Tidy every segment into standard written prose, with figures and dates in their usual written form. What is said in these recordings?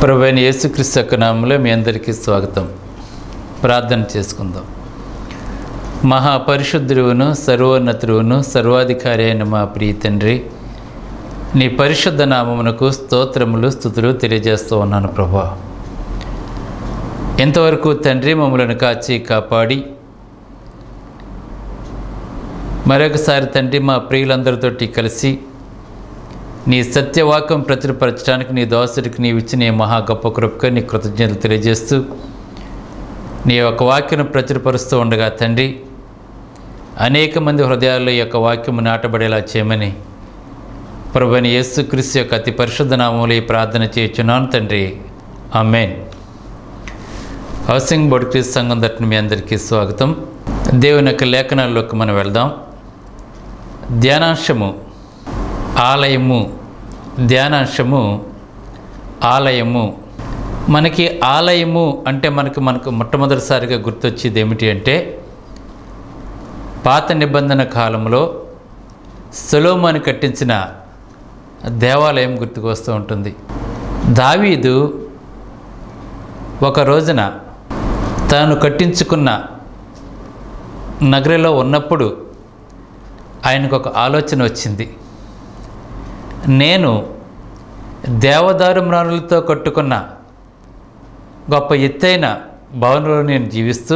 ప్రభువైన యేసుక్రీస్తు యొక్క నామములో మీ అందరికీ స్వాగతం. ప్రార్థన చేసుకుందాం. మహాపరిశుద్ధుడును సర్వోన్నతుడును సర్వాధికారి అయిన మా ప్రియ తండ్రి, నీ పరిశుద్ధ నామమునకు స్తోత్రములు స్తుతులు తెలియజేస్తూ ఉన్నాను ప్రభువా. ఎంతవరకు తండ్రి మమ్మలను కాచి కాపాడి మరొకసారి తండ్రి మా ప్రియులందరితోటి కలిసి నీ సత్యవాక్యం ప్రచురపరచడానికి నీ దాసుడికి నీవు ఇచ్చిన మహా గొప్ప కృపకు నీ కృతజ్ఞతలు తెలియజేస్తూ నీ యొక్క వాక్యను ప్రచురపరుస్తూ ఉండగా తండ్రి, అనేక మంది హృదయాల్లో ఈ యొక్క వాక్యము నాటబడేలా చేయమని ప్రభువైన యేసుక్రీస్తు యొక్క అతి పరిశుద్ధ నామములో ఈ ప్రార్థన చేయుచున్నాను తండ్రి, ఆమేన్. హౌసింగ్ బోర్డ్ క్రీస్తు సంఘం తరపున మీ అందరికీ స్వాగతం. దేవుని యొక్క లేఖనాల్లోకి మనం వెళ్దాం. ధ్యానాంశము ఆలయము. ధ్యానాంశము ఆలయము. మనకి ఆలయము అంటే మనకు మొట్టమొదటిసారిగా గుర్తొచ్చేది ఏమిటి అంటే, పాత నిబంధన కాలంలో సొలొమోను కట్టించిన దేవాలయం గుర్తుకు వస్తూ ఉంటుంది. దావీదు ఒక రోజున తాను కట్టించుకున్న నగరిలో ఉన్నప్పుడు ఆయనకు ఒక ఆలోచన వచ్చింది. నేను దేవదారు మ్రాణులతో కట్టుకున్న గొప్ప ఎత్తైన భవనంలో నేను జీవిస్తూ,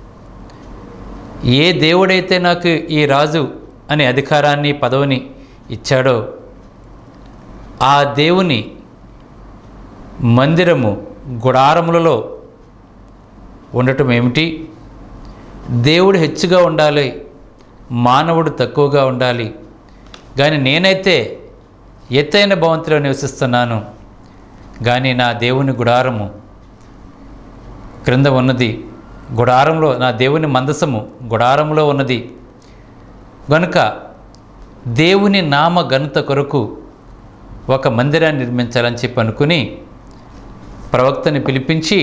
ఏ దేవుడైతే నాకు ఈ రాజు అనే అధికారాన్ని పదవిని ఇచ్చాడో ఆ దేవుని మందిరము గుడారములలో ఉండటం ఏమిటి? దేవుడు హెచ్చుగా ఉండాలి, మానవుడు తక్కువగా ఉండాలి, కానీ నేనైతే ఎత్తైన భవంతిలో నివసిస్తున్నాను, కానీ నా దేవుని గుడారము క్రింద ఉన్నది. గుడారంలో నా దేవుని మందసము గుడారంలో ఉన్నది గనుక దేవుని నామ ఘనత కొరకు ఒక మందిరాన్ని నిర్మించాలని చెప్పి అనుకుని ప్రవక్తని పిలిపించి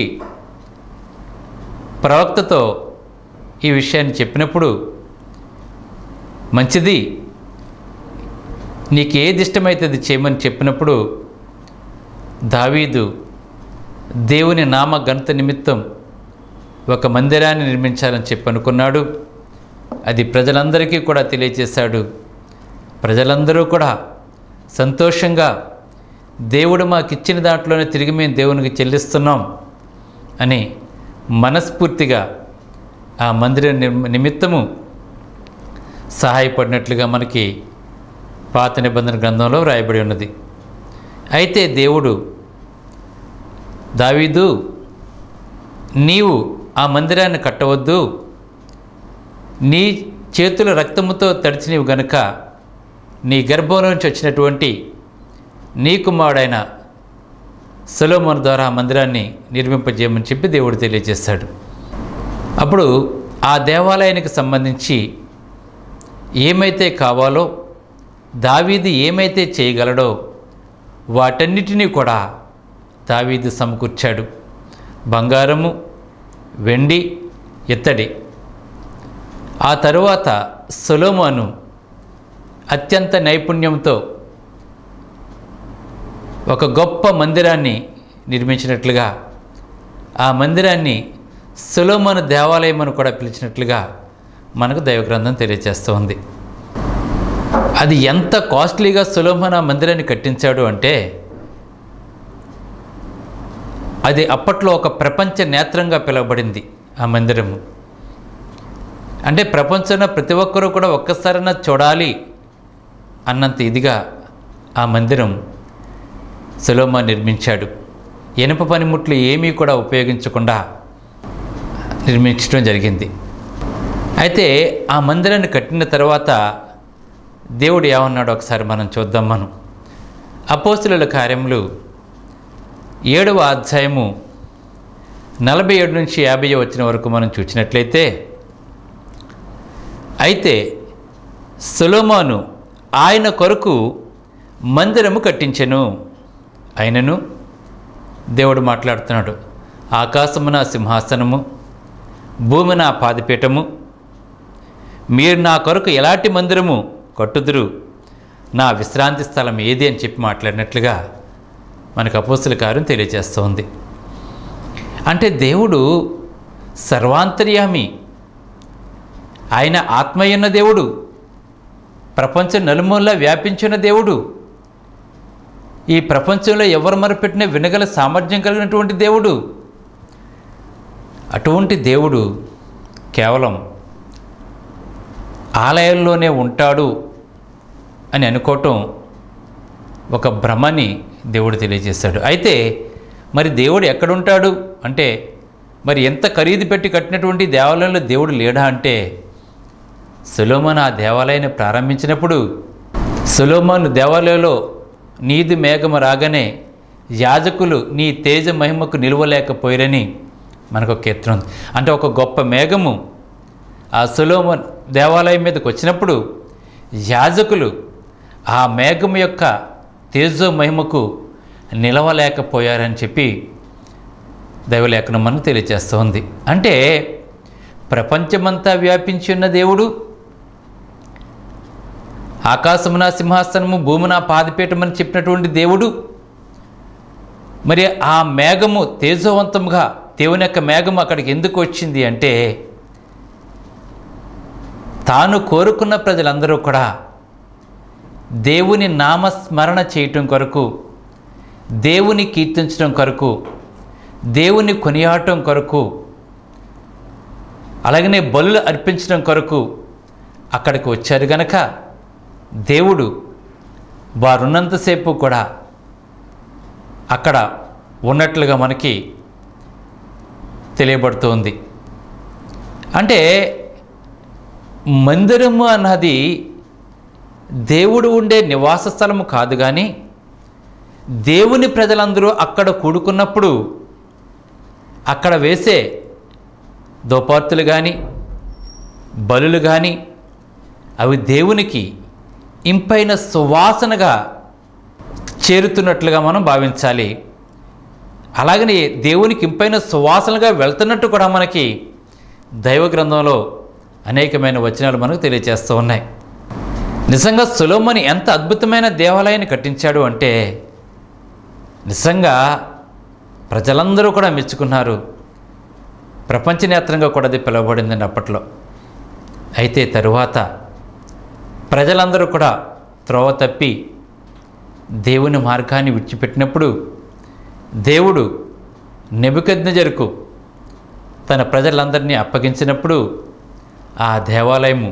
ప్రవక్తతో ఈ విషయాన్ని చెప్పినప్పుడు, మంచిది, నీకు ఏది ఇష్టమైతే అది చేయమని చెప్పినప్పుడు దావీదు దేవుని నామ ఘనత నిమిత్తం ఒక మందిరాన్ని నిర్మించాలని చెప్పి అనుకున్నాడు. అది ప్రజలందరికీ కూడా తెలియజేశాడు. ప్రజలందరూ కూడా సంతోషంగా దేవుడు మాకు ఇచ్చిన దాంట్లోనే తిరిగి మేము దేవునికి చెల్లిస్తున్నాం అని మనస్ఫూర్తిగా ఆ మందిర నిమిత్తము సహాయపడినట్లుగా మనకి పాత నిబంధన గ్రంథంలో వ్రాయబడి ఉన్నది. అయితే దేవుడు, దావీదు, నీవు ఆ మందిరాన్ని కట్టవద్దు, నీ చేతుల రక్తముతో తడిచినవి గనుక నీ గర్భంలో నుంచి వచ్చినటువంటి నీ కుమారుడైన సొలొమోను ద్వారా ఆ మందిరాన్ని నిర్మింపజేయమని చెప్పి దేవుడు తెలియజేశాడు. అప్పుడు ఆ దేవాలయానికి సంబంధించి ఏమైతే కావాలో, దావీదు ఏమైతే చేయగలడో వాటన్నిటినీ కూడా దావీదు సమకూర్చాడు. బంగారము, వెండి, ఇత్తడి. ఆ తరువాత సొలొమోను అత్యంత నైపుణ్యంతో ఒక గొప్ప మందిరాన్ని నిర్మించినట్లుగా, ఆ మందిరాన్ని సొలొమోను దేవాలయం అని కూడా పిలిచినట్లుగా మనకు దైవగ్రంథం తెలియజేస్తోంది. అది ఎంత కాస్ట్లీగా సొలొమోను ఆ మందిరాన్ని కట్టించాడు అంటే, అది అప్పట్లో ఒక ప్రపంచ నేత్రంగా పిలువబడింది ఆ మందిరము. అంటే ప్రపంచంలో ప్రతి ఒక్కరూ కూడా ఒక్కసారైనా చూడాలి అన్నంత ఇదిగా ఆ మందిరం సొలొమోను నిర్మించాడు. ఇనుప పనిముట్లు ఏమీ కూడా ఉపయోగించకుండా నిర్మించడం జరిగింది. అయితే ఆ మందిరాన్ని కట్టిన తర్వాత దేవుడు ఏమన్నాడు ఒకసారి మనం చూద్దాం. మనం అపోస్తలుల కార్యములు 7వ అధ్యాయము 47 నుంచి 50 వచ్చిన వరకు మనం చూసినట్లయితే, అయితే సొలొమోను ఆయన కొరకు మందిరము కట్టించెను. ఆయనను దేవుడు మాట్లాడుతున్నాడు, ఆకాశము నా సింహాసనము, భూమి నా పాదపీఠము, మీరు నా కొరకు ఎలాంటి మందిరము కట్టుదురు, నా విశ్రాంతి స్థలం ఏది అని చెప్పి మాట్లాడినట్లుగా మనకు అపోస్తల కార్యం తెలియజేస్తోంది. అంటే దేవుడు సర్వాంతర్యామి, ఆయన ఆత్మయున్న దేవుడు, ప్రపంచం నలుమూలలా వ్యాపించిన దేవుడు, ఈ ప్రపంచంలో ఎవరు మొరపెట్టినా వినగల సామర్థ్యం కలిగినటువంటి దేవుడు. అటువంటి దేవుడు కేవలం ఆలయాల్లోనే ఉంటాడు అని అనుకోవటం ఒక భ్రమని దేవుడు తెలియజేశాడు. అయితే మరి దేవుడు ఎక్కడుంటాడు అంటే, మరి ఎంత ఖరీదు పెట్టి కట్టినటువంటి దేవాలయంలో దేవుడు లేడా అంటే, సొలొమోను ఆ దేవాలయాన్ని ప్రారంభించినప్పుడు సొలొమోను దేవాలయంలో నీది మేఘము రాగానే యాజకులు నీ తేజ మహిమకు నిలవలేకపోయారని మనకు ఒక కీర్తన ఉంది. అంటే ఒక గొప్ప మేఘము ఆ సొలొమోను దేవాలయం మీదకి వచ్చినప్పుడు యాజకులు ఆ మేఘం యొక్క తేజో మహిమకు నిలవలేకపోయారని చెప్పి దైవలేఖనం మనకు తెలియజేస్తోంది. అంటే ప్రపంచమంతా వ్యాపించి ఉన్న దేవుడు, ఆకాశమున సింహాసనము భూమిన పాదపీఠమని చెప్పినటువంటి దేవుడు, మరి ఆ మేఘము తేజోవంతంగా దేవుని యొక్క మేఘము అక్కడికి ఎందుకు వచ్చింది అంటే, తాను కోరుకున్న ప్రజలందరూ కూడా దేవుని నామస్మరణ చేయటం కొరకు, దేవుని కీర్తించడం కొరకు, దేవుని కొనియాడటం కొరకు, అలాగనే బలులు అర్పించడం కొరకు అక్కడికి వచ్చారు గనక దేవుడు వారున్నంతసేపు కూడా అక్కడ ఉన్నట్లుగా మనకి తెలియబడుతోంది. అంటే మందిరము అన్నది దేవుడు ఉండే నివాస స్థలము కాదు, కానీ దేవుని ప్రజలందరూ అక్కడ కూడుకున్నప్పుడు అక్కడ వేసే దోపార్తులు కానీ బలులు కానీ అవి దేవునికి ఇంపైన సువాసనగా చేరుతున్నట్లుగా మనం భావించాలి. అలాగనే దేవునికి ఇంపైన సువాసనగా వెళ్తున్నట్టు కూడా మనకి దైవ గ్రంథంలో అనేకమైన వచనాలు మనకు తెలియజేస్తూ ఉన్నాయి. నిజంగా సొలొమోను ఎంత అద్భుతమైన దేవాలయాన్ని కట్టించాడు అంటే, నిజంగా ప్రజలందరూ కూడా మెచ్చుకున్నారు. ప్రపంచనేత్రంగా కూడా అది పిలువబడిందండి అప్పట్లో. అయితే తరువాత ప్రజలందరూ కూడా త్రోవ తప్పి దేవుని మార్గాన్ని విడిచిపెట్టినప్పుడు దేవుడు నెబుకద్నెజరుకు తన ప్రజలందరినీ అప్పగించినప్పుడు ఆ దేవాలయము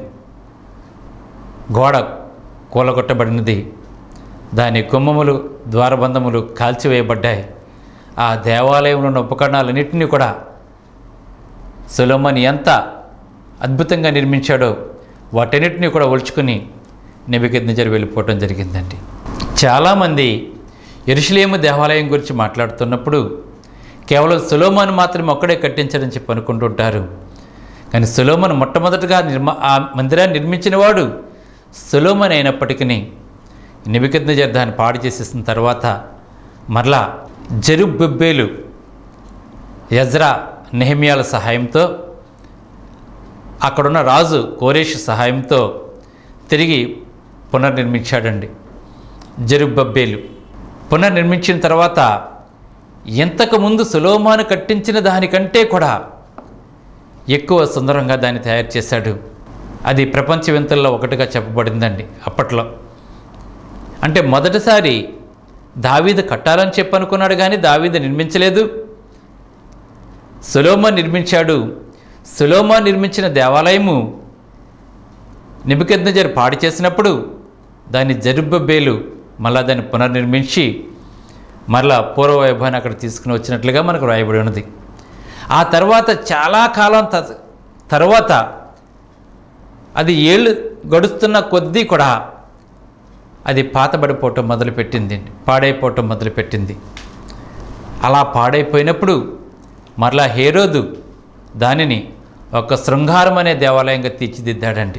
గోడ కూలగొట్టబడినది, దాని గుమ్మములు ద్వారబంధములు కాల్చివేయబడ్డాయి. ఆ దేవాలయంలో ఉన్న ఉపకరణాలన్నింటినీ కూడా సొలొమోను ఎంత అద్భుతంగా నిర్మించాడో వాటన్నిటినీ కూడా ఒలుచుకుని నెబుకద్నెజరు వెళ్ళిపోవటం జరిగిందండి. చాలామంది యెరూషలేము దేవాలయం గురించి మాట్లాడుతున్నప్పుడు కేవలం సొలొమోను మాత్రమే ఒక్కడే కట్టించాడని చెప్పి అనుకుంటుంటారు. కానీ సొలొమోను మొట్టమొదటిగా ఆ మందిరాన్ని నిర్మించిన వాడు సొలొమోను అయినప్పటికీ నెబుకద్నెజరు దాన్ని పాడు చేసేసిన తర్వాత మరలా జెరుబ్బెబెలు, ఎజ్రా, నెహెమ్యాల సహాయంతో, అక్కడున్న రాజు కోరేషు సహాయంతో తిరిగి పునర్నిర్మించాడండి. జెరుబ్బెబెలు పునర్నిర్మించిన తర్వాత ఎంతకుముందు సొలొమోను కట్టించిన దానికంటే కూడా ఎక్కువ సుందరంగా దాన్ని తయారు చేశాడు. అది ప్రపంచ వింతల్లో ఒకటిగా చెప్పబడిందండి అప్పట్లో. అంటే మొదటిసారి దావీదు కట్టాలని చెప్పనుకున్నాడు, కానీ దావీదు నిర్మించలేదు, సొలొమోను నిర్మించాడు. సొలొమోను నిర్మించిన దేవాలయము నెబుకద్నెజరు పాడు చేసినప్పుడు దాన్ని జెరుబ్బెబెలు మళ్ళా దాన్ని పునర్నిర్మించి మరలా పూర్వ వైభవాన్ని అక్కడ తీసుకుని వచ్చినట్లుగా మనకు రాయబడి ఉన్నది. ఆ తర్వాత చాలా కాలం తర్వాత అది ఏళ్ళు గడుస్తున్న కొద్దీ కూడా అది పాతబడిపోవటం మొదలుపెట్టింది, పాడైపోవటం మొదలుపెట్టింది. అలా పాడైపోయినప్పుడు మరలా హేరోదు దానిని ఒక శృంగారం అనే దేవాలయంగా తీర్చిదిద్దాడండి.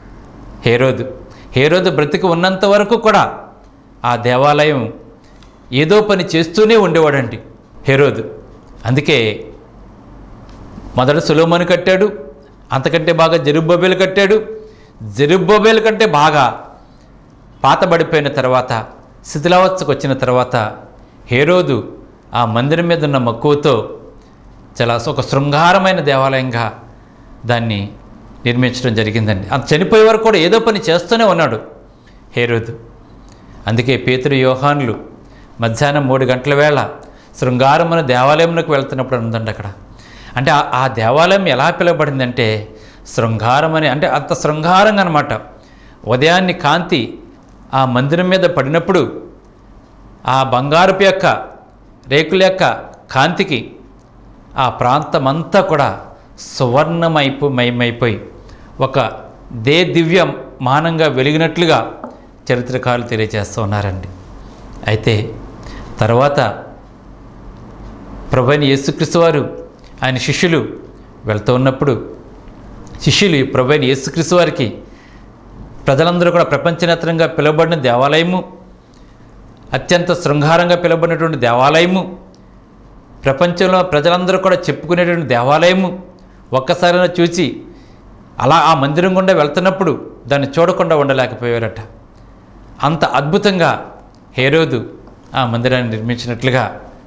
హేరోదు బ్రతికి ఉన్నంత వరకు కూడా ఆ దేవాలయం ఏదో పని చేస్తూనే ఉండేవాడండి హేరోదు. అందుకే మొదట సొలొమోను కట్టాడు, అంతకంటే బాగా జెరుబ్బెబెలు కట్టాడు, జెరుబ్బెబెలు కంటే బాగా పాతబడిపోయిన తర్వాత శిథిలావస్థకు వచ్చిన తర్వాత హేరోదు ఆ మందిరం మీద ఉన్న మక్కువతో చాలా ఒక శృంగారమైన దేవాలయంగా దాన్ని నిర్మించడం జరిగిందండి. అంత చనిపోయే వరకు కూడా ఏదో పని చేస్తూనే ఉన్నాడు హేరోదు. అందుకే పేతురు యోహానులు మధ్యాహ్నం 3 గంటల వేళ శృంగారమైన దేవాలయంలోకి వెళ్తున్నప్పుడు ఉందండి అక్కడ. అంటే ఆ దేవాలయం ఎలా పిలువబడిందంటే శృంగారం అని, అంటే అంత శృంగారంగా అనమాట. ఉదయాన్ని కాంతి ఆ మందిరం మీద పడినప్పుడు ఆ బంగారపు యొక్క రేకుల యొక్క కాంతికి ఆ ప్రాంతమంతా కూడా సువర్ణమైపోయి ఒక దివ్య మానంగా వెలిగినట్లుగా చరిత్రకారులు తెలియజేస్తూ ఉన్నారండి. అయితే తర్వాత ప్రభువైన యేసుక్రీస్తు వారు ఆయన శిష్యులు వెళ్తూ ఉన్నప్పుడు శిష్యులు ప్రభువైన యేసుక్రీస్తు వారికి ప్రజలందరూ కూడా ప్రపంచనేత్రంగా పిలువబడిన దేవాలయము, అత్యంత శృంగారంగా పిలువబడినటువంటి దేవాలయము, ప్రపంచంలో ప్రజలందరూ కూడా చెప్పుకునేటువంటి దేవాలయము ఒక్కసారైనా చూసి అలా ఆ మందిరం గుండా వెళ్తున్నప్పుడు దాన్ని చూడకుండా ఉండలేకపోయారట. అంత అద్భుతంగా హేరోదు ఆ మందిరాన్ని నిర్మించినట్లుగా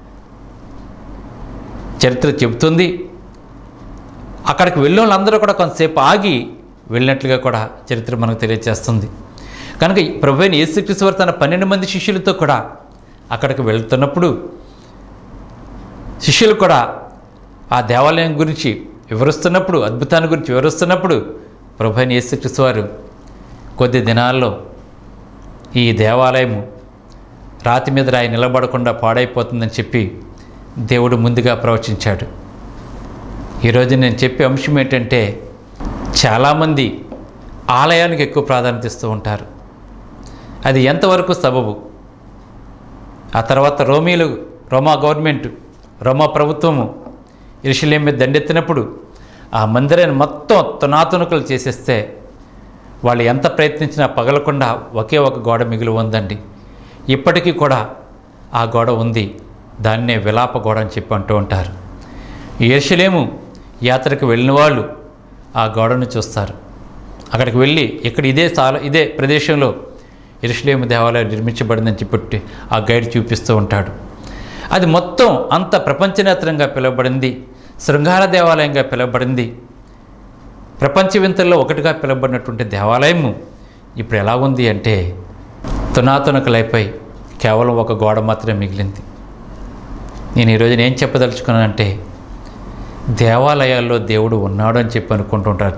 చరిత్ర చెబుతుంది. అక్కడికి వెళ్ళిన వాళ్ళందరూ కూడా కొంతసేపు ఆగి వెళ్ళినట్లుగా కూడా చరిత్ర మనకు తెలియజేస్తుంది. కనుక ప్రభువైన యేసుక్రీస్తు వారు తన 12 మంది శిష్యులతో కూడా అక్కడికి వెళ్తున్నప్పుడు శిష్యులు కూడా ఆ దేవాలయం గురించి వివరిస్తున్నప్పుడు, అద్భుతాన్ని గురించి వివరిస్తున్నప్పుడు ప్రభువైన యేసుక్రీస్తు వారు కొద్ది దినాల్లో ఈ దేవాలయము రాతి మీద రాయి నిలబడకుండా పాడైపోతుందని చెప్పి దేవుడు ముందుగా ప్రవచించాడు. ఈరోజు నేను చెప్పే అంశం ఏంటంటే చాలామంది ఆలయానికి ఎక్కువ ప్రాధాన్యత ఇస్తూ ఉంటారు. అది ఎంతవరకు సబబు? ఆ తర్వాత రోమా గవర్నమెంట్, రోమా ప్రభుత్వము యెరూషలేము మీద దండెత్తినప్పుడు ఆ మందిరాన్ని మొత్తం తునాతునకలు చేసేస్తే వాళ్ళు ఎంత ప్రయత్నించినా పగలకుండా ఒకే ఒక గోడ మిగిలి ఉందండి. ఇప్పటికీ కూడా ఆ గోడ ఉంది. దాన్నే విలాప గోడ అని చెప్పి అంటూ ఉంటారు. యెరూషలేము యాత్రకు వెళ్ళిన వాళ్ళు ఆ గోడను చూస్తారు. అక్కడికి వెళ్ళి ఇక్కడ ఇదే ప్రదేశంలో యెరూషలేము దేవాలయం నిర్మించబడిందని చెప్పి ఆ గైడ్ చూపిస్తూ ఉంటాడు. అది మొత్తం అంత ప్రపంచనేత్రంగా పిలువబడింది, శృంగార దేవాలయంగా పిలువబడింది, ప్రపంచ వింతల్లో ఒకటిగా పిలువబడినటువంటి దేవాలయము ఇప్పుడు ఎలా ఉంది అంటే తునాతునకలైపోయి కేవలం ఒక గోడ మాత్రమే మిగిలింది. నేను ఈరోజు ఏం చెప్పదలుచుకున్నానంటే దేవాలయాల్లో దేవుడు ఉన్నాడు అని చెప్పి అనుకుంటుంటారు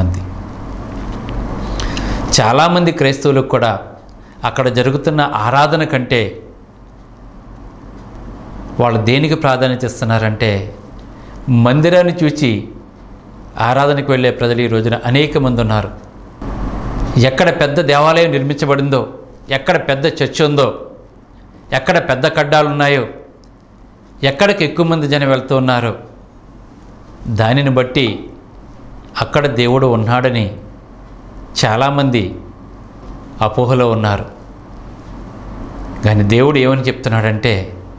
చాలామంది క్రైస్తవులకు కూడా అక్కడ జరుగుతున్న ఆరాధన కంటే వాళ్ళు దేనికి ప్రాధాన్యత ఇస్తున్నారంటే మందిరాన్ని చూసి ఆరాధనకు వెళ్ళే ప్రజలు ఈ రోజున అనేక మంది ఉన్నారు. ఎక్కడ పెద్ద దేవాలయం నిర్మించబడిందో, ఎక్కడ పెద్ద చర్చ్ ఉందో, ఎక్కడ పెద్ద కడ్డాలు ఉన్నాయో, ఎక్కడికి ఎక్కువ మంది జనం వెళ్తూ ఉన్నారో దానిని బట్టి అక్కడ దేవుడు ఉన్నాడని చాలామంది అపోహలో ఉన్నారు. కానీ దేవుడు ఏమని చెప్తున్నాడంటే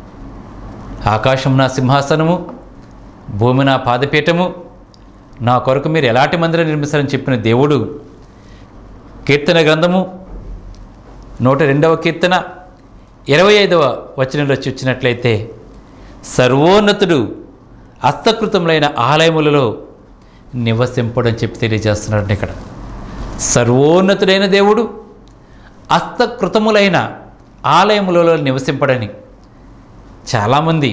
ఆకాశం నా సింహాసనము, భూమి నా పాదపీఠము, నా కొరకు మీరు ఎలాంటి మందిరం నిర్మిస్తారని చెప్పిన దేవుడు కీర్తన గ్రంథము 102వ కీర్తన 25వ వచనంలో చూచినట్లయితే సర్వోన్నతుడు హస్తకృతములైన ఆలయములలో నివసింపడని చెప్పి తెలియజేస్తున్నాడు. ఇక్కడ సర్వోన్నతుడైన దేవుడు హస్తకృతములైన ఆలయములలో నివసింపడని. చాలామంది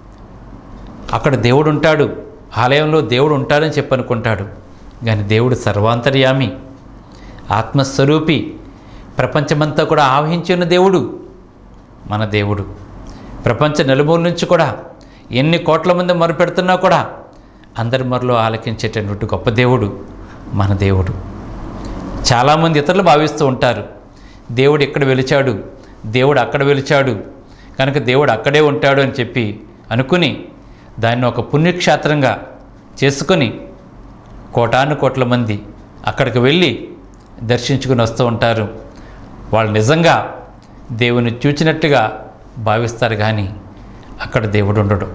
అక్కడ దేవుడు ఉంటాడు, ఆలయంలో దేవుడు ఉంటాడని చెప్పి అనుకుంటాడు. కానీ దేవుడు సర్వాంతర్యామి, ఆత్మస్వరూపి, ప్రపంచమంతా కూడా ఆవహించి ఉన్న దేవుడు మన దేవుడు. ప్రపంచ నలుమూల నుంచి కూడా ఎన్ని కోట్ల మంది మొరపెడుతున్నా కూడా అందరి మొరలో ఆలకించేటటువంటి గొప్ప దేవుడు మన దేవుడు. చాలామంది ఇతరులు భావిస్తూ ఉంటారు దేవుడు ఇక్కడ వెలిచాడు, దేవుడు అక్కడ వెలిచాడు, కనుక దేవుడు అక్కడే ఉంటాడు అని చెప్పి అనుకుని దాన్ని ఒక పుణ్యక్షేత్రంగా చేసుకొని కోటాను కోట్ల మంది అక్కడికి వెళ్ళి దర్శించుకుని వస్తూ ఉంటారు. వాళ్ళు నిజంగా దేవుని చూచినట్టుగా భావిస్తారు, కానీ అక్కడ దేవుడు ఉండడు.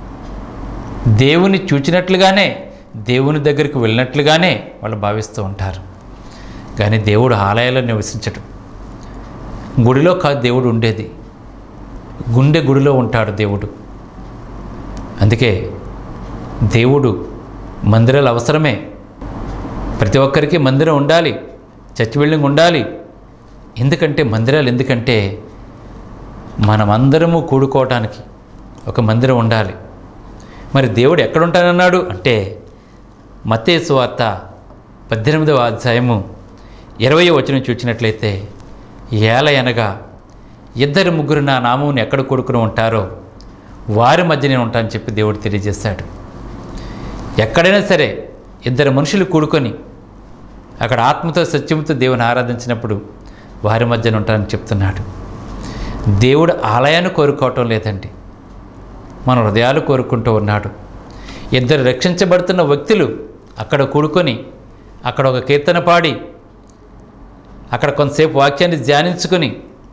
దేవుని చూచినట్లుగానే, దేవుని దగ్గరికి వెళ్ళినట్లుగానే వాళ్ళు భావిస్తూ ఉంటారు. కానీ దేవుడు ఆలయాల్లో నివసించడు. గుడిలో కాదు దేవుడు ఉండేది, గుండె గుడిలో ఉంటాడు దేవుడు. అందుకే దేవుడు మందిరాలు అవసరమే. ప్రతి ఒక్కరికి మందిరం ఉండాలి, చర్చ్ బిల్డింగ్ ఉండాలి. ఎందుకంటే మనమందరము కూడుకోవటానికి ఒక మందిరం ఉండాలి. మరి దేవుడు ఎక్కడుంటానన్నాడు అంటే మత్తయి సువార్త 18వ అధ్యాయము 20వ వచనం చూసినట్లయితే, ఏలయనగా 2-3 నా నామమును ఎక్కడ కూడుకుని ఉంటారో వారి మధ్య నేను ఉంటానని చెప్పి దేవుడు తెలియజేశాడు. ఎక్కడైనా సరే 2 మనుషులు కూడుకొని అక్కడ ఆత్మతో సత్యంతో దేవుని ఆరాధించినప్పుడు వారి మధ్యన ఉంటానని చెప్తున్నాడు. దేవుడు ఆలయాన్ని కోరుకోవటం లేదండి, మన హృదయాలు కోరుకుంటూ ఉన్నాడు. 2 రక్షించబడుతున్న వ్యక్తులు అక్కడ కూడుకొని అక్కడ ఒక కీర్తన పాడి అక్కడ కొంతసేపు వాక్యాన్ని ధ్యానించుకొని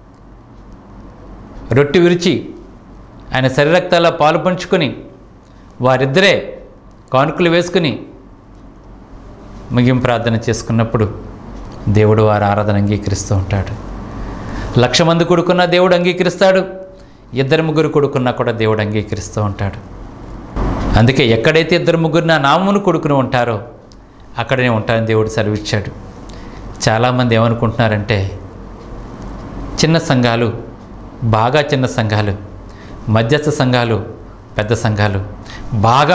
రొట్టె విరిచి ఆయన శరీరక్తాల పాలు పంచుకొని వారిద్దరే కానుకలు వేసుకుని ముగింపు ప్రార్థన చేసుకున్నప్పుడు దేవుడు వారి ఆరాధన అంగీకరిస్తూ ఉంటాడు. 1,00,000 మంది కూడుకున్నా దేవుడు అంగీకరిస్తాడు, 2-3 కూడుకున్నా కూడా దేవుడు అంగీకరిస్తూ ఉంటాడు. అందుకే ఎక్కడైతే 2-3 నా నామమును కూడుకుని ఉంటారో అక్కడనే ఉంటానని దేవుడు సెలవిచ్చాడు. చాలామంది ఏమనుకుంటున్నారంటే చిన్న సంఘాలు, బాగా చిన్న సంఘాలు, మధ్యస్థ సంఘాలు, పెద్ద సంఘాలు, బాగా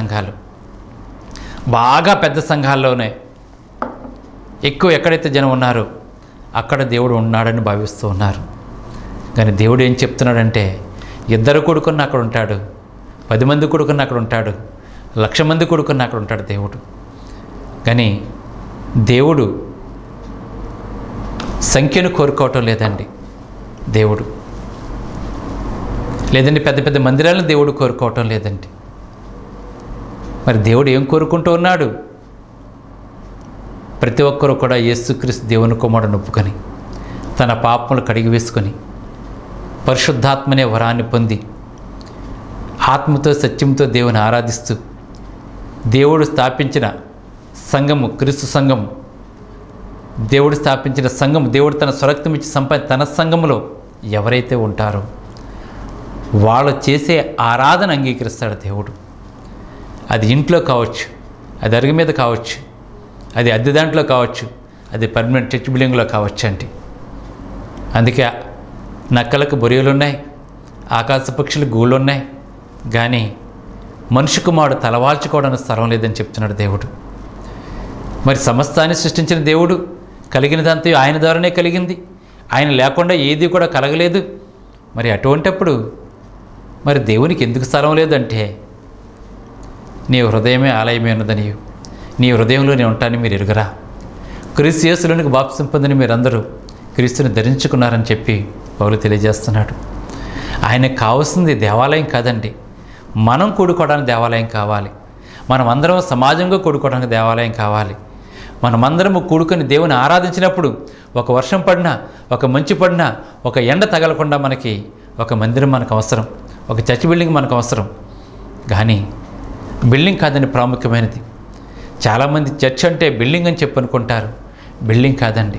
పెద్ద సంఘాల్లోనే ఎక్కువ ఎక్కడైతే జనం ఉన్నారో అక్కడ దేవుడు ఉన్నాడని భావిస్తూ ఉన్నారు. కానీ దేవుడు ఏం చెప్తున్నాడంటే 2 కూడుకున్న అక్కడ ఉంటాడు, 10 మంది కూడుకున్న అక్కడ ఉంటాడు, 1,00,000 మంది కూడుకున్న అక్కడ ఉంటాడు దేవుడు. కానీ దేవుడు సంఖ్యను కోరుకోవటం లేదండి. దేవుడు లేదండి పెద్ద పెద్ద మందిరాలను దేవుడు కోరుకోవటం లేదండి. మరి దేవుడు ఏం కోరుకుంటూ ఉన్నాడు? ప్రతి ఒక్కరూ కూడా యేసుక్రీస్తు దేవుని కుమారుడును ఒప్పుకొని తన పాపములు కడిగి వేసుకొని పరిశుద్ధాత్మనే వరాన్ని పొంది ఆత్మతో సత్యంతో దేవుని ఆరాధిస్తూ దేవుడు స్థాపించిన సంఘము, క్రీస్తు సంఘము, దేవుడు స్థాపించిన సంఘం, దేవుడు తన స్వరక్తం ఇచ్చి తన సంఘములో ఎవరైతే ఉంటారో వాళ్ళు చేసే ఆరాధన అంగీకరిస్తాడు దేవుడు. అది ఇంట్లో కావచ్చు, అది అరుగు మీద కావచ్చు, అది అద్దె దాంట్లో కావచ్చు, అది పర్మనెంట్ చర్చ్ బిల్డింగ్లో కావచ్చు అండి. అందుకే నక్కలకు బొరియలు ఉన్నాయి, ఆకాశ పక్షులు గూళ్ళు ఉన్నాయి, కానీ మనిషి కుమారుడు తలవాల్చుకోవడానికి స్థలం లేదని చెప్తున్నాడు దేవుడు. మరి సమస్తాన్ని సృష్టించిన దేవుడు కలిగినదంతా ఆయన ద్వారానే కలిగింది, ఆయన లేకుండా ఏది కూడా కలగలేదు. మరి అటువంటప్పుడు మరి దేవునికి ఎందుకు స్థలం లేదంటే నీ హృదయమే ఆలయమే ఉన్నదని, నీ హృదయంలో నేను ఉంటానని మీరు ఎరుగరా? క్రీస్తు యేసులోనికి బాప్తిసం పొందిన మీరందరూ క్రీస్తుని ధరించుకున్నారని చెప్పి పౌలు తెలియజేస్తున్నాడు. ఆయనకు కావాల్సింది దేవాలయం కాదండి, మనం కూడుకోవడానికి దేవాలయం కావాలి. మనమందరం సమాజంగా కూడుకోవడానికి దేవాలయం కావాలి. మనమందరము కూడుకొని దేవుని ఆరాధించినప్పుడు ఒక వర్షం పడినా, ఒక మంచు పడినా, ఒక ఎండ తగలకుండా మనకి ఒక మందిరం మనకు అవసరం, ఒక చర్చ్ బిల్డింగ్ మనకు అవసరం. కానీ బిల్డింగ్ కాదని ప్రాముఖ్యమైనది. చాలామంది చర్చ్ అంటే బిల్డింగ్ అని చెప్పి అనుకుంటారు. బిల్డింగ్ కాదండి,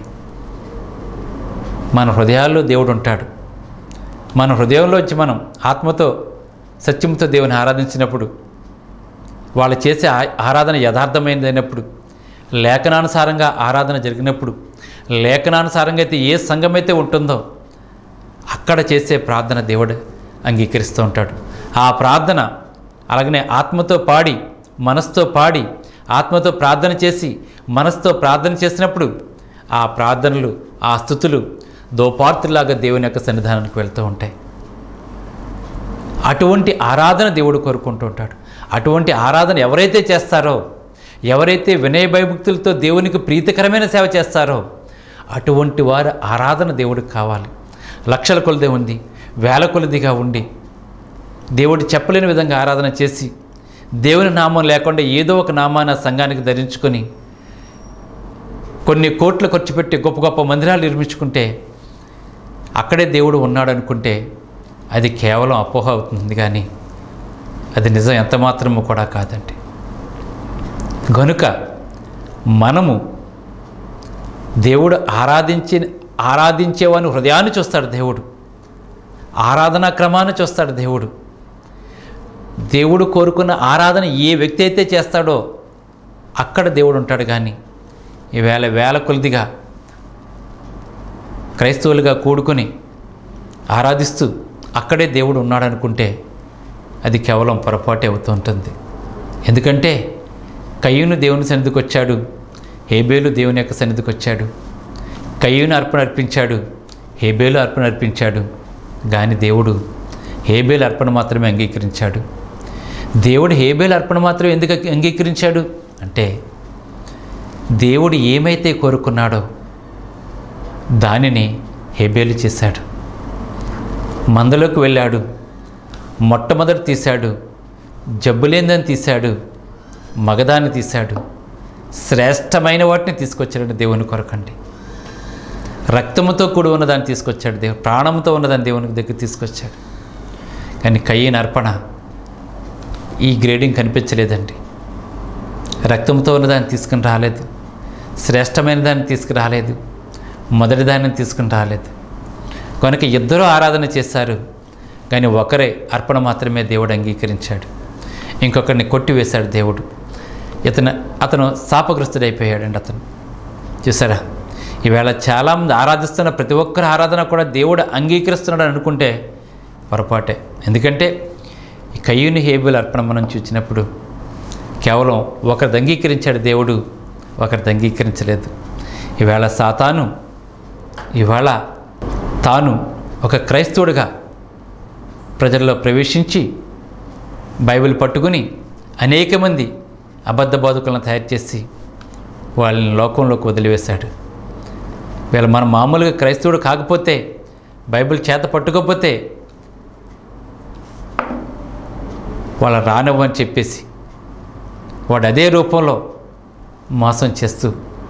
మన హృదయాల్లో దేవుడు ఉంటాడు. మన హృదయంలోంచి మనం ఆత్మతో సత్యంతో దేవుని ఆరాధించినప్పుడు, వాళ్ళు చేసే ఆరాధన యథార్థమైనదైనప్పుడు, లేఖనానుసారంగా ఆరాధన జరిగినప్పుడు, లేఖనానుసారంగా అయితే ఏ సంఘం అయితే ఉంటుందో అక్కడ చేసే ప్రార్థన దేవుడు అంగీకరిస్తూ ఉంటాడు. ఆ ప్రార్థన అలాగనే ఆత్మతో పాడి, మనసుతో పాడి, ఆత్మతో ప్రార్థన చేసి మనసుతో ప్రార్థన చేసినప్పుడు ఆ ప్రార్థనలు, ఆ స్తుతులు దోపార్తులాగా దేవుని యొక్క సన్నిధానానికి వెళ్తూ ఉంటాయి. అటువంటి ఆరాధన దేవుడు కోరుకుంటూ ఉంటాడు. అటువంటి ఆరాధన ఎవరైతే చేస్తారో, ఎవరైతే వినయ భయభక్తులతో దేవునికి ప్రీతికరమైన సేవ చేస్తారో అటువంటి వారి ఆరాధన దేవుడికి కావాలి. లక్షల కొలది ఉంది, వేల కొలదిగా ఉండి దేవుడు చెప్పలేని విధంగా ఆరాధన చేసి దేవుని నామం లేకుండా ఏదో ఒక నామాన్ని సంఘానికి ధరించుకొని కొన్ని కోట్లు ఖర్చు పెట్టి గొప్ప గొప్ప మందిరాలు నిర్మించుకుంటే అక్కడే దేవుడు ఉన్నాడు అనుకుంటే అది కేవలం అపోహ అవుతుంది, కానీ అది నిజం ఎంత మాత్రమూ కూడా కాదండి. కనుక మనము దేవుడు ఆరాధించేవాని హృదయాన్ని చూస్తాడు దేవుడు. ఆరాధనా క్రమాన్ని చూస్తాడు దేవుడు. దేవుడు కోరుకున్న ఆరాధన ఏ వ్యక్తి అయితే చేస్తాడో అక్కడ దేవుడు ఉంటాడు. కానీ ఈవేళ వేల కొలదిగా క్రైస్తవులుగా కూడుకొని ఆరాధిస్తూ అక్కడే దేవుడు ఉన్నాడు అనుకుంటే అది కేవలం పొరపాటే అవుతూ ఉంటుంది. ఎందుకంటే కయ్యూను దేవుని సన్నిధికి వచ్చాడు, హేబేలు దేవుని యొక్క సన్నిధికి వచ్చాడు. కయ్యూను అర్పణ అర్పించాడు, హేబేలు అర్పణ అర్పించాడు. కానీ దేవుడు హేబేలు అర్పణ మాత్రమే అంగీకరించాడు. దేవుడు హేబేలు అర్పణ మాత్రమే ఎందుకు అంగీకరించాడు అంటే దేవుడు ఏమైతే కోరుకున్నాడో దానిని హేబేలు చేశాడు. మందలోకి వెళ్ళాడు, మొట్టమొదటి తీశాడు, జబ్బులేందని తీశాడు, మగదాన్ని తీశాడు, శ్రేష్టమైన వాటిని తీసుకొచ్చాడు దేవుని కొరకండి. రక్తముతో కూడి ఉన్నదాన్ని తీసుకొచ్చాడు దేవుడు, ప్రాణంతో ఉన్నదాన్ని దేవునికి దగ్గర తీసుకొచ్చాడు. కానీ కయ్యను అర్పణ ఈ గ్రేడింగ్ కనిపించలేదండి. రక్తంతో ఉన్నదాన్ని తీసుకుని రాలేదు, శ్రేష్టమైన దాన్ని తీసుకురాలేదు, మొదటి దాన్ని తీసుకుని రాలేదు. కనుక ఇద్దరూ ఆరాధన చేశారు, కానీ ఒకరే అర్పణ మాత్రమే దేవుడు అంగీకరించాడు. ఇంకొకరిని కొట్టివేశాడు దేవుడు. అతను శాపగ్రస్తుడైపోయాడండి. అతను చూసారా, ఈవేళ చాలామంది ఆరాధిస్తున్న ప్రతి ఒక్కరి ఆరాధన కూడా దేవుడు అంగీకరిస్తున్నాడు అనుకుంటే పొరపాటే. ఎందుకంటే ఈ కయ్యూను హేబేలు అర్పణ మనం చూసినప్పుడు కేవలం ఒకరిది అంగీకరించాడు దేవుడు, ఒకరిది అంగీకరించలేదు. ఈవేళ సాతాను ఇవాళ తాను ఒక క్రైస్తవుడిగా ప్రజల్లో ప్రవేశించి బైబిల్ పట్టుకుని అనేక మంది అబద్ధ బోధకులను తయారు చేసి వాళ్ళని లోకంలోకి వదిలివేశాడు. వీళ్ళ మనం మామూలుగా క్రైస్తవుడు కాకపోతే, బైబిల్ చేత పట్టుకోకపోతే వాళ్ళ రానివ్వని చెప్పేసి వాడు అదే రూపంలో మోసం చేస్తూ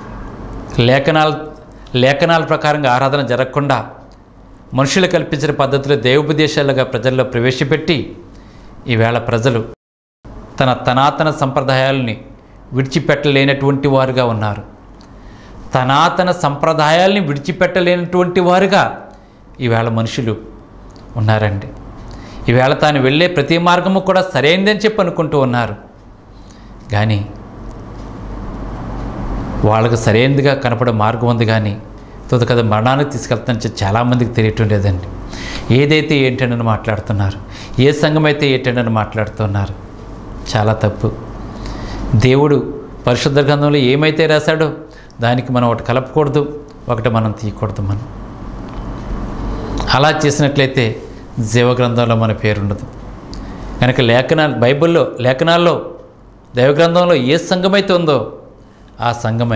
లేఖనాల ప్రకారంగా ఆరాధన జరగకుండా మనుషులు కల్పించిన పద్ధతిలో దైవోపదేశాలుగా ప్రజల్లో ప్రవేశపెట్టి ఈవేళ ప్రజలు తనాతన సంప్రదాయాలని విడిచిపెట్టలేనటువంటి వారుగా ఉన్నారు. తనాతన సంప్రదాయాల్ని విడిచిపెట్టలేనటువంటి వారుగా ఈవేళ మనుషులు ఉన్నారండి. ఈవేళ తాను వెళ్ళే ప్రతి మార్గము కూడా సరైనదని చెప్పి అనుకుంటూ ఉన్నారు. కానీ వాళ్ళకు సరైనదిగా కనపడే మార్గం ఉంది, కానీ తుదకథ మరణానికి తీసుకెళ్తానని చాలామందికి తెలియటం లేదండి. ఏదైతే ఏంటని మాట్లాడుతున్నారు, ఏ సంఘం అయితే ఏంటని మాట్లాడుతున్నారు. చాలా తప్పు. దేవుడు పరిశుద్ధ గ్రంథంలో ఏమైతే రాశాడో దానికి మనం ఒకటి కలపకూడదు, ఒకటి మనం తీయకూడదు. మనం అలా చేసినట్లయితే జీవగ్రంథంలో మన పేరుండదు. కనుక బైబిల్లో లేఖనాల్లో దైవగ్రంథంలో ఏ సంఘమైతే ఉందో ఆ సంఘమే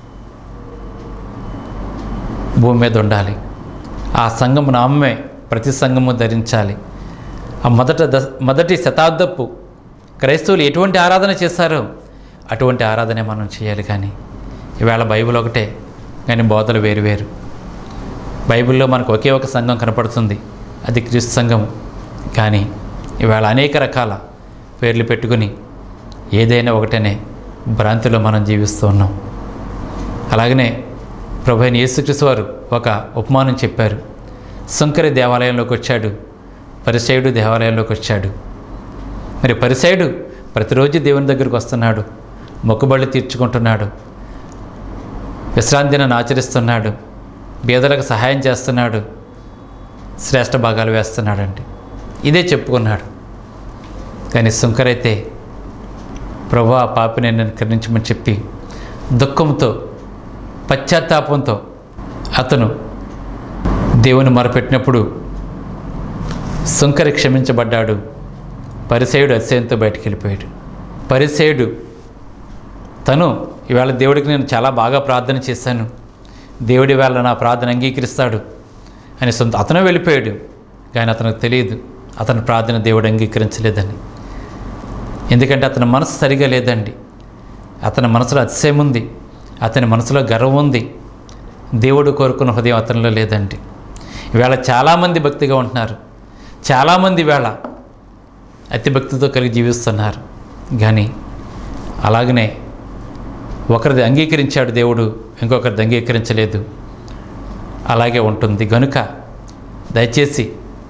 భూమి మీద ఉండాలి. ఆ సంఘము నామమే ప్రతి సంఘము ధరించాలి. ఆ మొదటి శతాబ్దపు క్రైస్తవులు ఎటువంటి ఆరాధన చేశారో అటువంటి ఆరాధనే మనం చేయాలి. కానీ ఈవేళ బైబిల్ ఒకటే, కానీ బోధలు వేరు. బైబిల్లో మనకు ఒకే ఒక సంఘం కనపడుతుంది, అది క్రీస్తు సంఘం. కానీ ఈవేళ అనేక రకాల పేర్లు పెట్టుకుని ఏదైనా ఒకటనే భ్రాంతిలో మనం జీవిస్తూ ఉన్నాం. అలాగనే ప్రభు అయిన యేసుక్రీస్తు వారు ఒక ఉపమానం చెప్పారు. సుంకరి దేవాలయంలోకి వచ్చాడు, పరిసయ్యుడు దేవాలయంలోకి వచ్చాడు. మరి పరిసయ్యుడు ప్రతిరోజు దేవుని దగ్గరికి వస్తున్నాడు, మొక్కుబళ్ళు తీర్చుకుంటున్నాడు, విశ్రాంతి దినాన్ని ఆచరిస్తున్నాడు, బీదలకు సహాయం చేస్తున్నాడు, శ్రేష్ఠ భాగాలు వేస్తున్నాడండి. ఇదే చెప్పుకున్నాడు. కానీ సుంకరైతే ప్రభు ఆ పాపిని నన్ను కరుణించమని చెప్పి దుఃఖంతో పశ్చాత్తాపంతో అతను దేవుని మొరపెట్టినప్పుడు సుంకరి క్షమించబడ్డాడు. పరిసయ్యుడు అతిశయంతో బయటికి వెళ్ళిపోయాడు. పరిసయ్యుడు తను ఈవేళ దేవుడికి నేను చాలా బాగా ప్రార్థన చేశాను, దేవుడి వేళ నా ప్రార్థన అంగీకరిస్తాడు అని అతను వెళ్ళిపోయాడు. కానీ అతనికి తెలియదు అతని ప్రార్థన దేవుడు అంగీకరించలేదని. ఎందుకంటే అతని మనసు సరిగా లేదండి. అతని మనసులో అతిశయం ఉంది, అతని మనసులో గర్వం ఉంది. దేవుడు కోరుకున్న హృదయం అతనిలో లేదండి. ఈవేళ చాలామంది భక్తిగా ఉంటున్నారు, చాలామంది ఈవేళ అతి భక్తితో కలిగి జీవిస్తున్నారు. కానీ అలాగనే ఒకరిది అంగీకరించాడు దేవుడు, ఇంకొకరిది అంగీకరించలేదు. అలాగే ఉంటుంది. కనుక దయచేసి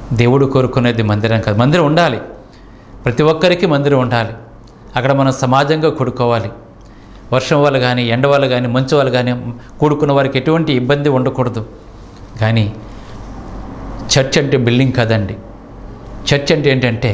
దేవుడు కోరుకునేది మందిరం కాదు. మందిరం ఉండాలి, ప్రతి ఒక్కరికి మందిరం ఉండాలి. అక్కడ మనం సమాజంగా కూడుకోవాలి. వర్షం వల్ల కానీ, ఎండ వల్ల కానీ, మంచు వల్ల కానీ కూడుకున్న వారికి ఎటువంటి ఇబ్బంది ఉండకూడదు. కానీ చర్చ్ అంటే బిల్డింగ్ కాదండి. చర్చ్ అంటే ఏంటంటే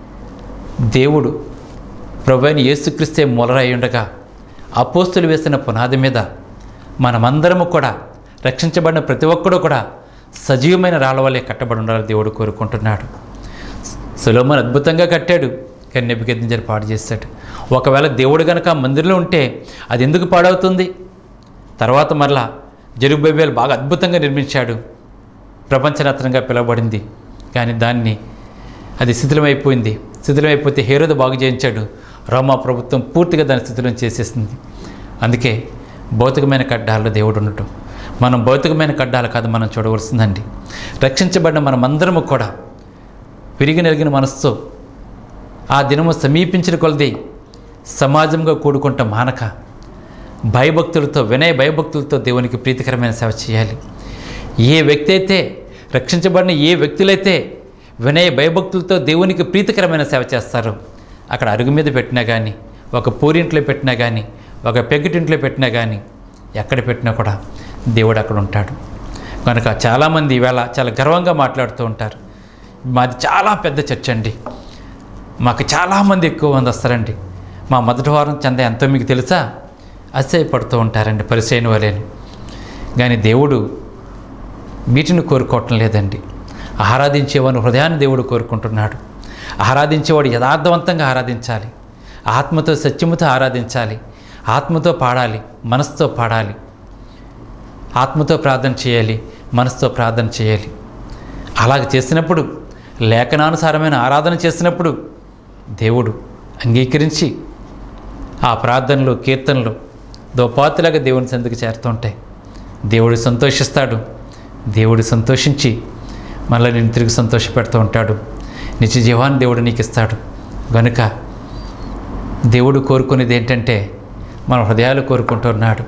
దేవుడు ప్రభువైన యేసుక్రీస్తే మూలరాయి ఉండగా అపోస్తులు వేసిన పునాది మీద మనమందరము కూడా, రక్షించబడిన ప్రతి ఒక్కడు కూడా సజీవమైన రాళ్ళ వల్లే కట్టబడి ఉండాలని దేవుడు కోరుకుంటున్నాడు. సొలొమోను అద్భుతంగా కట్టాడు, కానీ నెబుకద్నెజరు పాడు చేశాడు. ఒకవేళ దేవుడు కనుక మందిరంలో ఉంటే అది ఎందుకు పాడవుతుంది? తర్వాత మరలా జెరుబ్బయలు బాగా అద్భుతంగా నిర్మించాడు, ప్రపంచరత్నంగా పిలువబడింది. కానీ అది శిథిలమైపోయింది. శిథిలమైపోతే హేరోదు బాగు చేయించాడు, రోమా ప్రభుత్వం పూర్తిగా దాని స్థితిలో చేసేసింది. అందుకే భౌతికమైన కడ్డాల్లో దేవుడు ఉండటం. మనం భౌతికమైన కడ్డాలు కాదు మనం చూడవలసిందండి. రక్షించబడిన మనమందరము కూడా విరిగి నలిగిన మనసుతో ఆ దినము సమీపించిన కొలది సమాజంగా కూడుకుంటాం మానక భయభక్తులతో, వినయ భయభక్తులతో దేవునికి ప్రీతికరమైన సేవ చేయాలి. ఏ వ్యక్తి అయితే, రక్షించబడిన ఏ వ్యక్తులైతే వినయ భయభక్తులతో దేవునికి ప్రీతికరమైన సేవ చేస్తారో, అక్కడ అరుగు మీద పెట్టినా కానీ, ఒక పూరింట్లో పెట్టినా కానీ, ఒక పెగ్గిటింట్లో పెట్టినా కానీ, ఎక్కడ పెట్టినా కూడా దేవుడు అక్కడ ఉంటాడు. కనుక చాలామంది ఈవేళ చాలా గర్వంగా మాట్లాడుతూ ఉంటారు, మాది చాలా పెద్ద చర్చ్ అండి, మాకు చాలామంది ఎక్కువ మంది వస్తారండి, మా మొదటి వారం చందా ఎంతో మీకు తెలుసా? అసహ్యపడుతూ ఉంటారండి పరిచయం వాళ్ళని. కానీ దేవుడు వీటిని కోరుకోవటం లేదండి. ఆరాధించేవాడు హృదయాన్ని దేవుడు కోరుకుంటున్నాడు. ఆరాధించేవాడు యథార్థవంతంగా ఆరాధించాలి, ఆత్మతో సత్యముతో ఆరాధించాలి, ఆత్మతో పాడాలి, మనసుతో పాడాలి, ఆత్మతో ప్రార్థన చేయాలి, మనసుతో ప్రార్థన చేయాలి. అలాగ చేసినప్పుడు, లేఖనానుసారమైన ఆరాధన చేసినప్పుడు దేవుడు అంగీకరించి ఆ ప్రార్థనలు, కీర్తనలు దోపాతులాగా దేవుని సందుకు చేరుతూ ఉంటాయి. దేవుడు సంతోషిస్తాడు. దేవుడు సంతోషించి మళ్ళీ నేను తిరిగి సంతోషపెడుతూ ఉంటాడు. నిత్య జీవాన్ని దేవుడు నీకు ఇస్తాడు. కనుక దేవుడు కోరుకునేది ఏంటంటే మన హృదయాలు కోరుకుంటున్నాడు.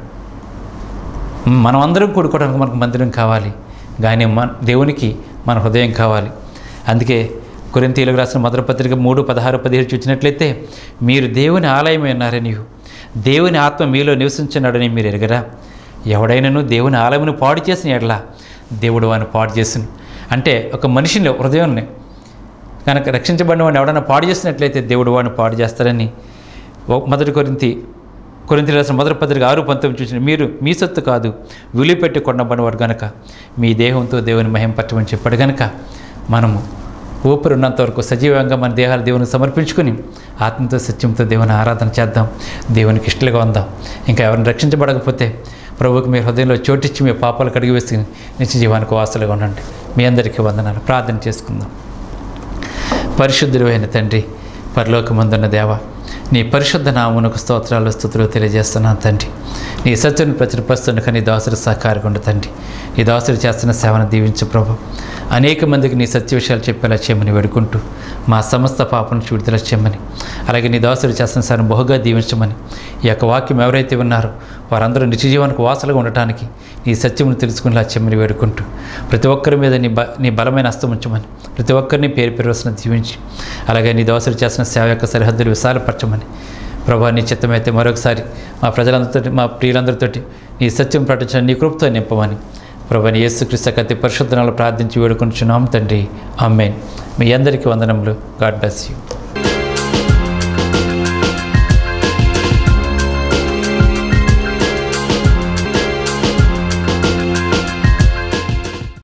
మనం అందరం కూడుకోవడానికి మనకు మందిరం కావాలి, కానీ దేవునికి మన హృదయం కావాలి. అందుకే కొరింథీయులకు రాసిన మొదటి పత్రిక 3:16-17 చూసినట్లయితే, మీరు దేవుని ఆలయమే ఉన్నారని, దేవుని ఆత్మ మీలో నివసించున్నాడని మీరు ఎరగరా? ఎవడైనాను దేవుని ఆలయమును పాడు చేసిన ఎడల దేవుడు వాడిని పాడు చేసిన. అంటే ఒక మనిషిని హృదయాన్ని కనుక రక్షించబడిన వాడిని ఎవడైనా పాడు చేసినట్లయితే దేవుడు వాడిని పాడు చేస్తారని మొదటి కొరింథీయులకు రాసిన మొదటి పత్రిక 6:19 చూసిన, మీరు మీ సొత్తు కాదు, విలువ పెట్టి కొనబడినవాడు కనుక మీ దేహంతో దేవుని మహింపట్టమని చెప్పాడు. కనుక మనము ఊపిరి ఉన్నంత వరకు సజీవంగా మన దేహాలు దేవునికి సమర్పించుకొని ఆత్మతో సత్యంతో దేవుని ఆరాధన చేద్దాం, దేవునికి ఇష్టలుగా ఉందాం. ఇంకా ఎవరిని రక్షించబడకపోతే ప్రభువుకి మీ హృదయంలో చోటిచ్చి మీ పాపాలు కడిగి వేసుకుని నిత్య జీవానికి వాసులుగా ఉండండి. మీ అందరికీ వందనాలు. ప్రార్థన చేసుకుందాం. పరిశుద్ధుడైన తండ్రి, పరలోకమందున్న దేవా, నీ పరిశుద్ధ నామమునకు స్తోత్రాలు, స్తుతులు తెలియజేస్తున్నాను తండ్రి. నీ సత్యాన్ని ప్రచురపరుస్తుండగా నీ దాసుడు సహకారంగా ఉండు తండ్రి. నీ దాసుడు చేస్తున్న సేవను దీవించు ప్రభు. అనేక మందికి నీ సత్య విషయాలు చెప్పేలా చేయమని వేడుకుంటూ మా సమస్త పాపను విడుదల చేయమని, అలాగే నీ దాసుడు చేస్తున్న సేవను బహుగా దీవించమని, ఈ యొక్క వాక్యం ఎవరైతే ఉన్నారో వారందరూ నిత్య జీవానికి వాసలుగా ఉండటానికి నీ సత్యమును తెలుసుకునేలా చేయమని వేడుకుంటూ, ప్రతి ఒక్కరి మీద నీ బలమైన హస్తం ఉంచమని, ప్రతి ఒక్కరిని పేరు పేరువలసిన దీవించి, అలాగే నీ దాసుడు చేస్తున్న సేవ యొక్క సరిహద్దులు విశాలపరచమని ప్రభా, నీ చిత్తమైతే మరొకసారి మా ప్రజలందరితో, మా ప్రియులందరితోటి నీ సత్యం ప్రకటించిన నీ కృపతో నింపమని ప్రభువైన యేసుక్రీస్తు అతి పరిశుద్ధ నామములో ప్రార్థించి వేడుకుంటున్నాం తండ్రి. ఆమేన్. మీ అందరికీ వందనములు. God bless you.